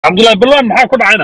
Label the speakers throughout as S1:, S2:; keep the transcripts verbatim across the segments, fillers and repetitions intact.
S1: عبد الله بلوان maxaa ku dhacayna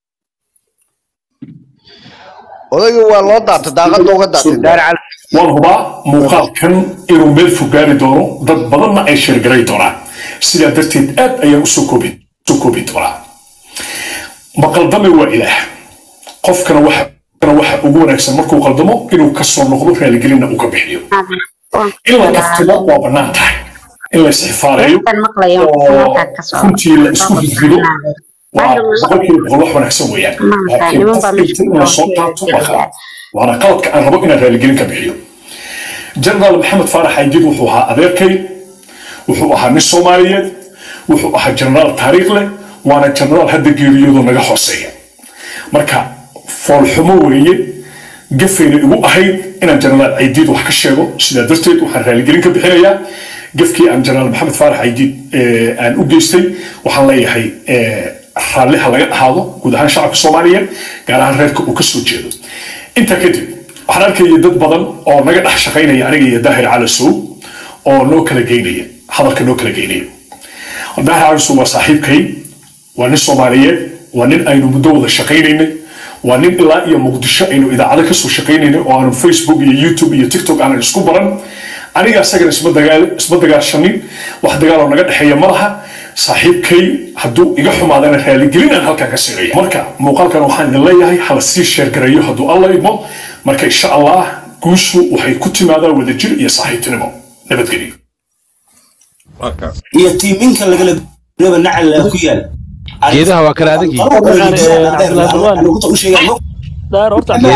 S2: odaygu waa loo daatay daaqada uga daatay daar
S3: waan hubaa muuqaalkan inuu meel fog gaari doono dad badanna ay sheergaray doonaan sidaa darteed aad ayaan usoo koobin soo koobi doonaa maqaldame waa ilaah qofkana waxa waxa ugu wanaagsan markuu qaldamo inuu ka soo noqdo raaligelina uu ka bixiyo in la kaftimo waa bannaan tahay in la isxifaaleeyo oo runtii la isku rido وأوكي والله أنا أحسن وياه لكن أنا صوت طاقة وأنا قلت أنا ربنا إن الرجال كبيرين جنرال محمد فرح يجد وحوها أذكي وحوها مش صومالية وحوها جنرال تاريخ له وأنا جنرال هذا جيريو ذو نجاح حسية مركا فالحموية قفين وأهيد إن جنرال عيديد وحكشيرو سيدا درتيد وحن الرجال كبيرين قفكي أن جنرال محمد فرح يجد أن أوجستي وحلا يحي راليها laga ahaado guud ahaan shacabka Soomaaliyeed gaar ahaan reerka uu ka soo jeedo inta kadib waxaan arkay dad badan oo naga dhex shaqeynaya aniga iyo Daahir Cali Sow oo noo kala geynaya hadalka noo kala geynaya Daahir Cali Sow waa saaxiibkay waa nin Soomaaliyeed waa nin aynu muddo wada shaqeynaynay waa nin ilaa iyo Muqdisho aynu idaacada ka soo shaqeynaynay oo aanu Facebook iyo YouTube iyo TikTok aan isku baran aniga asagana isma dagaal isma dagaashanin wax dagaal oo naga dhaxeeya malaha صاحبكي هدو إيجا حمادة أنا خيالي قلنا هالكا كسيرية مركا موقال كانوا حان الله يهي حلسي شير قريو هدو الله يبو مركا إن شاء الله قوشو وحي كنتي ماذا وذا جير إيا صاحب تنمو نبت قليل
S4: إيا تيمين كان لقلب ريبا نعل كيال
S5: جيدها وكلا ذكي
S4: أنا كنت أقول شيء
S6: لا رحت
S4: انت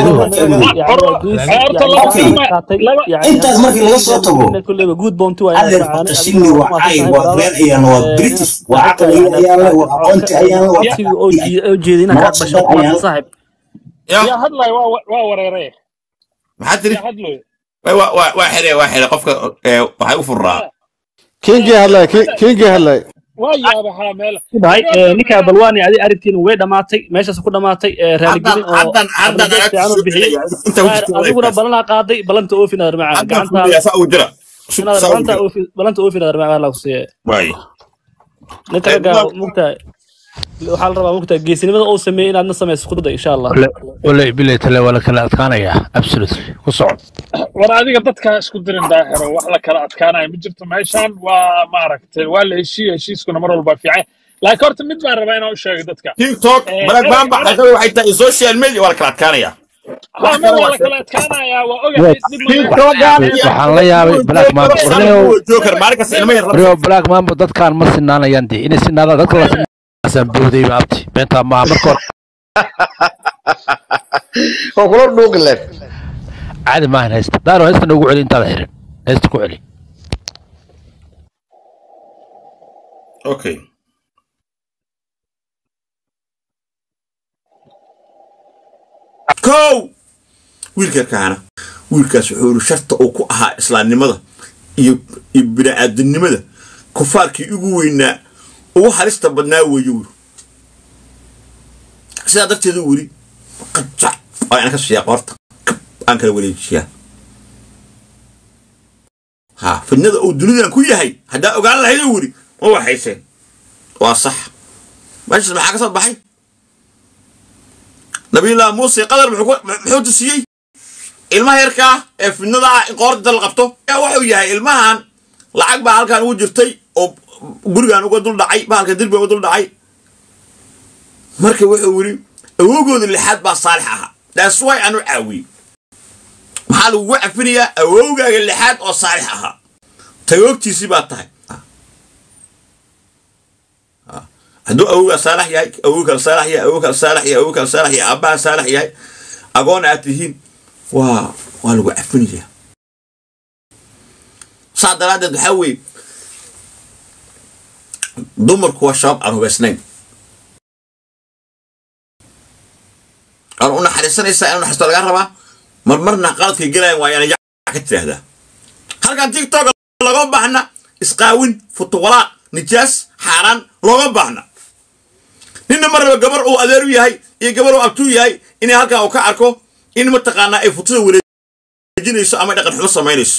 S4: مركي لغا سو تغو
S6: كل جود بونتو
S4: هذا تشيني وعاي وغير ايان وبريتش وعقل ايان وقنت ايان
S6: او جيدينا كا بشو صاحب
S1: يا هدلاي waa wareeray
S7: maxaa tiri waa waa waa xirey waa xirey qofka waxa u furaa
S5: kingi hadlay kingi hadlay
S1: وياها مال
S6: هاي نيكا بلواني عادي أريتين وين دماتي ماشي سكون دماتي رالجين
S7: عدن عدن
S6: أنت أقول بلنا قاضي بلنت أوفي نادر معاه
S7: قعنتا يا سأو جرا
S6: بلنت أوفي بلنت أوفي نادر معاه لا وصية
S7: واي
S6: نترجع مقطع وحال ربع مقطع جيسين ماذا أو سمين عندنا سمع سكوت إن شاء الله
S5: ولا ولا بلي تلا ولا كلا أتكانا يا أبسولوتلي وصعب
S1: ورا هذيك dadka isku dirin daahiro wax la kala adkaanay ma jirto meeshan waa ma aragtay waa la heshiis heshiiskuna mar walba fiican laakiin horta mid baan rabaa inaan u sheego dadka
S7: TikTok balag baan baxay waxay tahay social media wala kala adkaanaya
S1: wala kala adkaanaya waa ogahay
S7: TikTok
S5: waxaan la yaabay black man
S7: joker markas ilmay
S5: rio black man dadkaan ma sinaanayaan dii inay sinaada dadka la sinaasan booday baabti beenta ma markor
S2: oo kula dhuuqleen
S5: عادي ما هنا هست دارو هست نوقع لي انت الحين هست كوعلي
S7: اوكي كو ويلكا كان ويلكا سحور شرط او كو اها اسلامنimada iyo bini'aadanimada kufaarkii ugu weynaa oo halista badnaa weeyo sida dadkeedu wuri qajac ay anka shiya qorta aan kala wareejiyaa ha fidnada oo dunida ku yahay hadaa ogaan lahayd wuri oo waxayseen waa sax maash maxaa ka soo baxay nabiga muuse qadar muxuu tusiyay ilmaha yarka ee fidnada qoorta la qabto ee wuxuu yahay ilmahan lacag baa halkan ugu jirtay oo gurigan uga dul dhacay baalka dirbiga uga dul dhacay marka wuxuu wuri awogooda lixaad baa saalix aha that's why aanu caawi maxaa lagu cafinayaa awowgaaga lixaad oo saalix ahaa tagoogtiisii baa tahay hadduu awowgaa saalax yahay awowkala saalax yahay awowkala saalax yahay awowkala saalax yahay aabbaha saalax yahay agoon aad tihiin waa waa lagu cafinayaa saa daraaddeed waxaa weeye dumarku waa shabaab aan hubaysnayn aan u naxariisanaysaa in naxariisto laga rabaa marmarna qaladkay galayaan waa yana ka tiraahdaa halkan TikTok laga baxna isqaawin futwala nijaas xaraan laga baxna ninna marba gabar uu adeer u yahay iyo gabar uu abtu yahay in halkan uu ka arko in ma taqaana ay futada wareejinayso ama dhaqan xumo sameynayso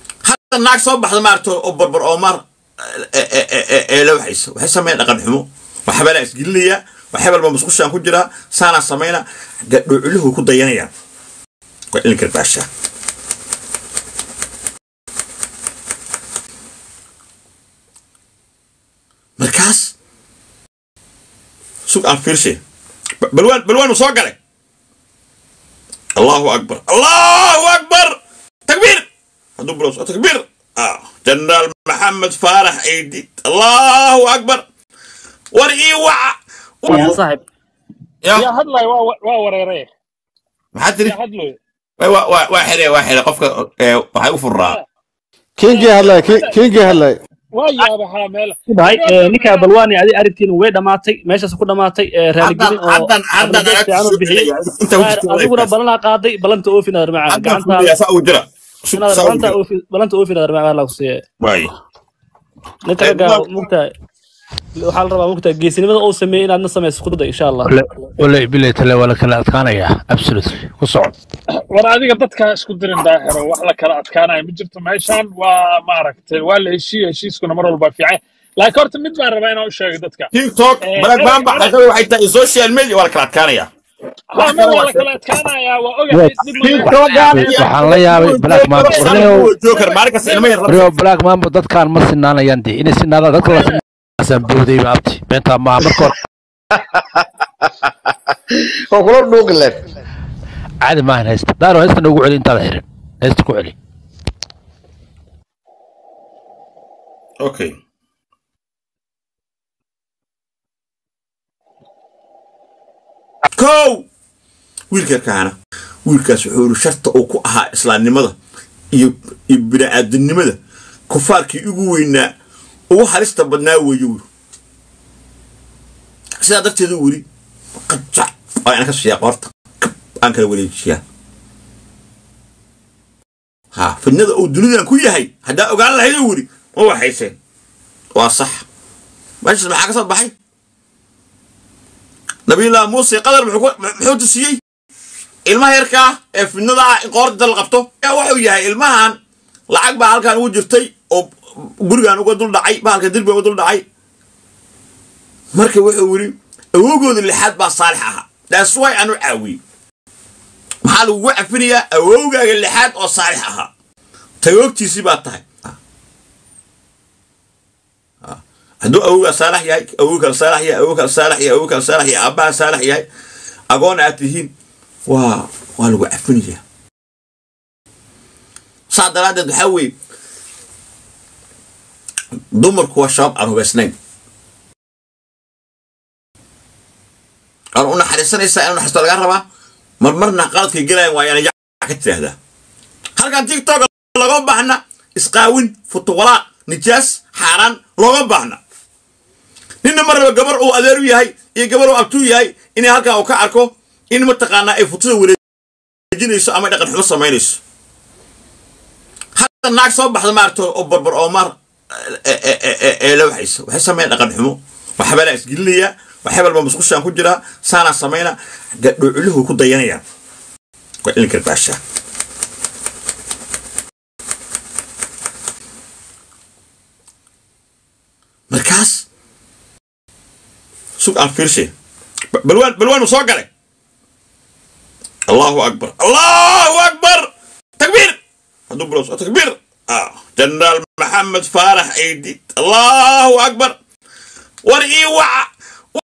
S7: naag soo baxda maarto oo barbar oo mar ee la waxayso waxay sameeyeen dhaqan xumo وحبلا اسجلية وحبل ما مسخوش عن كجرا سانا سمينا له كود ينيا وإن كرباشة مركز سوق أنفيرشي بلوان بلوان وصاق عليه الله أكبر الله أكبر تكبير هدو بلوس تكبير آه جنرال محمد فارح أيدي الله أكبر ورقي وع
S6: يا صاحب
S1: يا هدلاي وا وريري
S7: ما حد
S1: يا هدلوي
S7: واحد واحد قفك وحيوف الراء
S8: كينجي هلا كينجي هلا
S1: ويا بحامل
S6: هاي نيكا بلواني ادي ارتين way dhamaatay meeshaas ku dhamaatay raali gelin oo
S7: عدن عدن
S6: انت adiguna balana qaaday balanta oofinaad macaan gacanta
S7: يا ساو جرا
S6: balanta oofi balanta oofinaad macaan la kusii
S7: واي
S6: ninka ga mugtaa waxa la rabaa mugtaa geesinimada oo sameeyay inaad na sameeyso khudada insha Allah
S5: wala bilay tala wala kala adkaanaya absolutely ku socod
S1: war adiga dadka isku dirin daahiro wax la kala adkaanaya ma jirto meeshan waa ma aragtay waa la heshiiyay heshiiskuna mar walba fiican laakiin horta mid baan rabaa inaan u sheego dadka
S7: TikTok black mamba xataa waxay tahay social media wala kala adkaanaya
S1: wala kala adkaanaya waa ogahay
S5: waxaan la yaabay black mamba
S7: joker markas ilma yar
S5: rio black mamba dadkaan ma sinaanayaan dee inay sinaadaan dadka la asan boodey baabti beenta ma marka
S2: oo kula dhuuqleen
S5: عادي ما هنست دارو هست نوقع لي انت ظهر هست كوعلي
S7: اوكي كو ويلكا كان ويلكا سحور شرط او كو اها اسلامنimada iyo ibnaadnimada kufaarkii ugu weynaa oo halista badnaa weeyo sida dadkeedu wuri qajac ay ka soo qorta aan kala wareejiyaa ha fidnada oo dunida ku yahay hadaa ogaan lahayd wuri oo waxayseen waa sax bash maxaa ka soo baxay nabiga muuse qadar muxuu tusiyay ilmaha yarka ee fidnada qoorta la qabto ee wuxuu yahay ilmahan lacag baa halkan ugu jirtay oo gurigan uga dul dhacay baalka dirbiga uga dul dhacay markii wuxuu wuri awogooda lixaad baa saalix aha that's why aanu caawi maxaa lagu cafinayaa awowgaaga lixaad oo saalix ahaa tagoogtiisii baa tahay hadduu awowgaa saalax yahay awowkala saalax yahay awowkala saalax yahay awowkala saalax yahay aabbaha saalax yahay agoon aad tihiin waa waa lagu cafinayaa saa daraaddeed waxaa weeye dumarku waa shabaab aan hubaysnayn aan u naxariisanaysaa inuu naxariisto laga rabaa marmarna qaladkay galayaan waa yana ka tiraahdaa halkan tiktok laga baahna isqaawin futwala nijaas xaaraan looga baahna ninna marba gabar uu adeer u yahay iyo gabar uu abtuu yahay inay halkan uu ka arko in mataqaana ay futada wareejinayso ama dhaqan xumo samaynayso hadda naag soo baxda maarto oo barbar oo mar ee la waxayso waxay sameeyaan dhaqan xumo waxba la isgilaya waxba ma masquush aan ku jira saana sameeyna gadhuulahu ku dayanaya waa in karbaasha markaas suuq aan fiirshay balwaan balwaan soo galay الله أكبر الله أكبر تكبير هدو بلوس تكبير آه جنرال محمد فارح أيدي الله أكبر ورقي وع